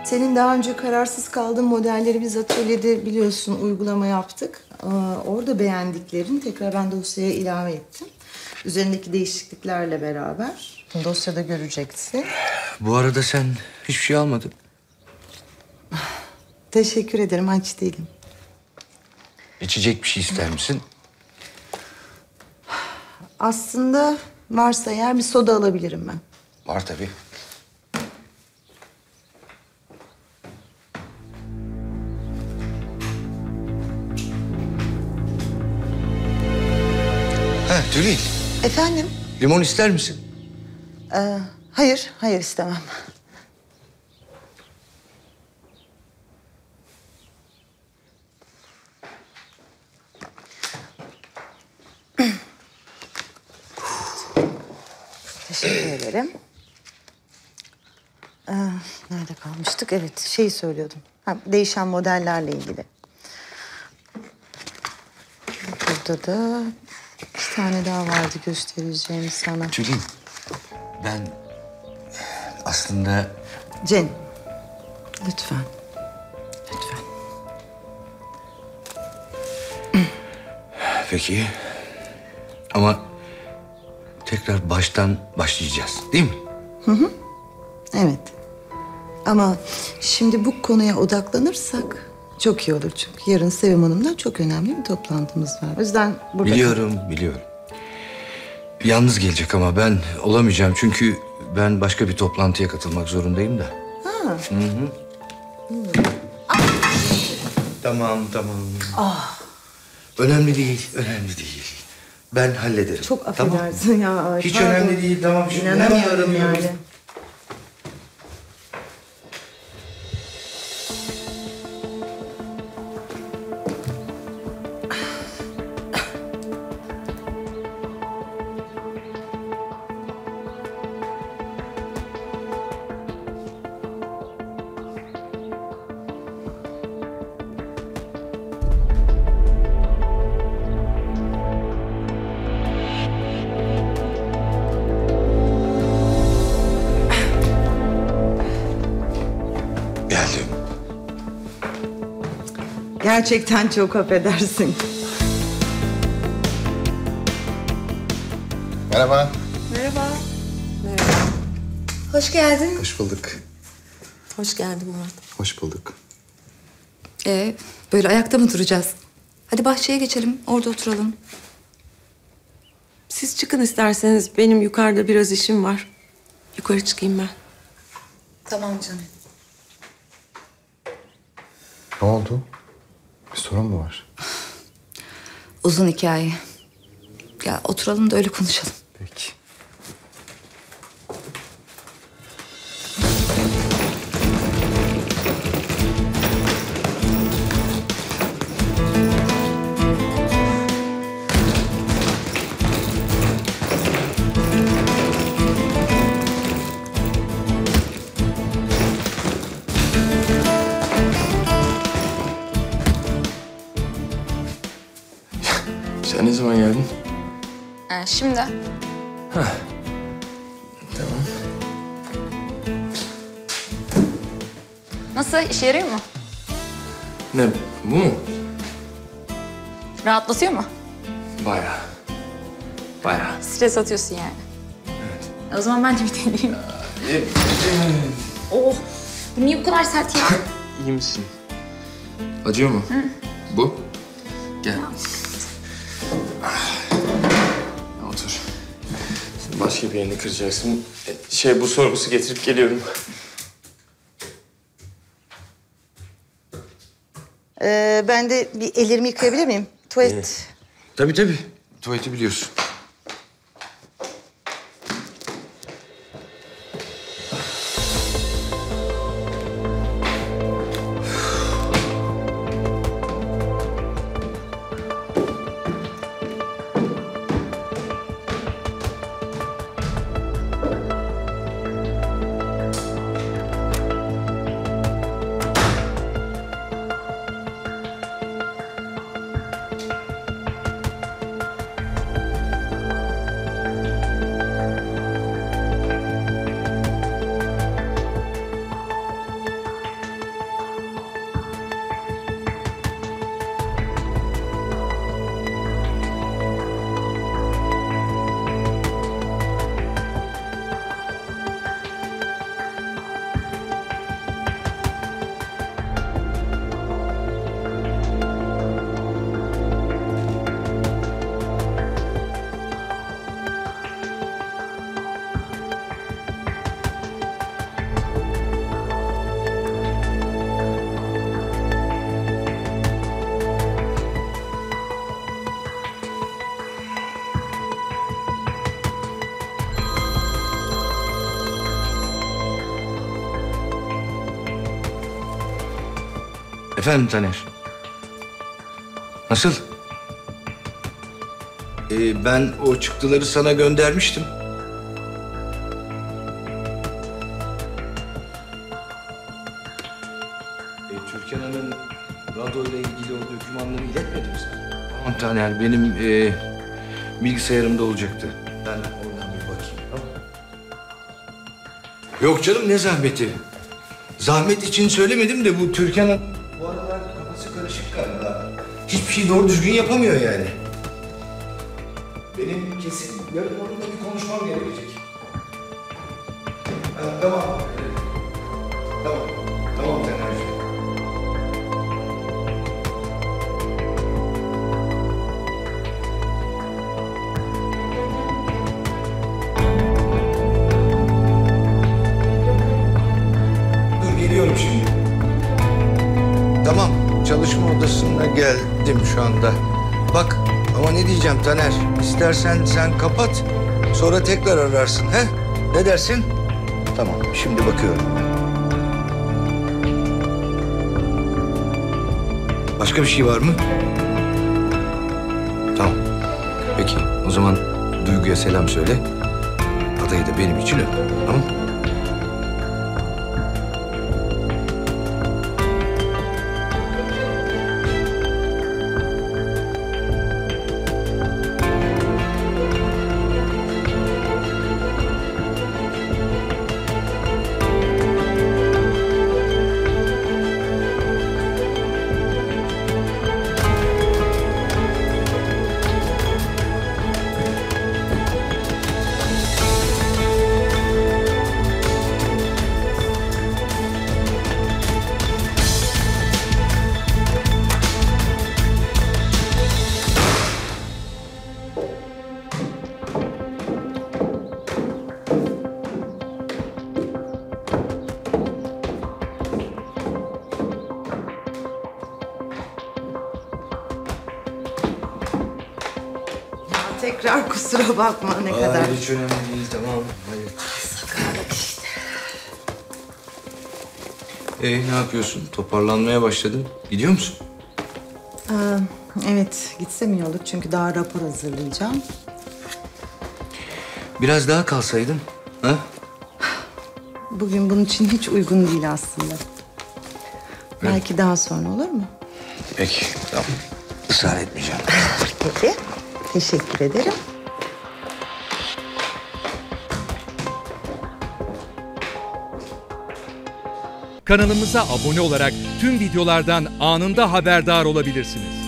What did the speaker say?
Senin daha önce kararsız kaldığın modelleri biz atölyede biliyorsun uygulama yaptık. Orada beğendiklerini tekrar ben dosyaya ilave ettim. Üzerindeki değişikliklerle beraber dosyada göreceksin. Bu arada sen hiçbir şey almadın. Teşekkür ederim, aç değilim. İçecek bir şey ister misin? Aslında varsa eğer bir soda alabilirim ben. Var tabii. Ha Tülin, Efendim? limon ister misin? Hayır istemem. Teşekkür ederim. Nerede kalmıştık? Evet, şeyi söylüyordum. Değişen modellerle ilgili. Burada da bir tane daha vardı göstereceğim sana. Tülin, ben aslında... Cem, lütfen. Lütfen. Peki. Ama tekrar baştan başlayacağız, değil mi? Evet. Ama şimdi bu konuya odaklanırsak çok iyi olur. Çünkü yarın Sevim Hanım'la çok önemli bir toplantımız var. O yüzden burada... Biliyorum. Yalnız gelecek ama ben olamayacağım. Çünkü ben başka bir toplantıya katılmak zorundayım da. Ha. Hı. Tamam. Önemli değil. Ben hallederim. Çok affedersin ya. Hiç Pardon. önemli değil. Tamam. Şimdi İnanamıyorum yani. Geldim. Gerçekten çok affedersin. Merhaba. Merhaba. Hoş geldin. Hoş bulduk. Hoş geldin Murat. Hoş bulduk. Böyle ayakta mı duracağız? Hadi bahçeye geçelim, orada oturalım. Siz çıkın isterseniz. Benim yukarıda biraz işim var. Yukarı çıkayım ben. Tamam canım. Ne oldu? Bir sorun mu var? Uzun hikaye. Ya oturalım da öyle konuşalım. Peki. Sen ne zaman geldin? Şimdi. Tamam. Nasıl, işe yarıyor mu? Ne, bu mu? Rahatlatıyor mu? Bayağı. Stres atıyorsun yani. Evet. O zaman ben de bir deneyeyim. Oh, bu niye bu kadar sert ya? İyi misin? Acıyor mu? Bu? Gel. Otur. Sen başka bir yerini kıracaksın. Bu sorgusu getirip geliyorum. Ben de bir ellerimi yıkayabilir miyim? Tuvalet. Tabii. Tuvaleti biliyorsun. Efendim Taner? Nasıl? Ben o çıktıları sana göndermiştim. Türkan'ın radoyla ilgili o dokümanları iletmedi mi sana? Tamam Taner, benim bilgisayarımda olacaktı. Ben oradan bir bakayım, tamam. Yok canım, ne zahmeti? Zahmet için söylemedim de bu Türkan'ın bu aralar kafası karışık galiba. Hiçbir şey doğru düzgün yapamıyor yani. Benim kesin yarın onunla bir konuşmam gerekecek. Ha, tamam. Tamam. Tamam Taner'cığım. Dur, geliyorum şimdi. Tamam, çalışma odasına geldim şu anda. Bak, ama ne diyeceğim Taner, istersen sen kapat, sonra tekrar ararsın, he? Ne dersin? Tamam, şimdi bakıyorum. Başka bir şey var mı? Tamam, peki. O zaman Duygu'ya selam söyle. Adayı da benim için öp, tamam? Tekrar kusura bakma, ne kadar. Hiç önemli değil, tamam. Hadi. Sakarlık işte. Ne yapıyorsun? Toparlanmaya başladın. Gidiyor musun? Evet, gitsem iyi olur çünkü daha rapor hazırlayacağım. Biraz daha kalsaydın, ha? Bugün bunun için hiç uygun değil aslında. Belki daha sonra, olur mu? Peki, tamam. Israr etmeyeceğim. Peki, teşekkür ederim. Kanalımıza abone olarak tüm videolardan anında haberdar olabilirsiniz.